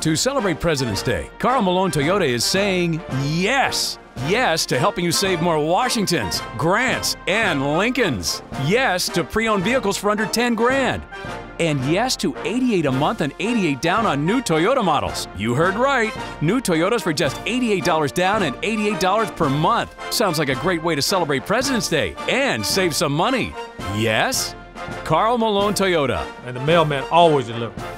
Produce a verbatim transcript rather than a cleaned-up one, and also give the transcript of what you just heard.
To celebrate President's Day, Karl Malone Toyota is saying yes. Yes to helping you save more Washingtons, Grants, and Lincolns. Yes to pre-owned vehicles for under ten grand. And yes to eighty-eight a month and eighty-eight down on new Toyota models. You heard right. New Toyotas for just eighty-eight dollars down and eighty-eight dollars per month. Sounds like a great way to celebrate President's Day and save some money. Yes? Karl Malone Toyota. And the mailman always delivers.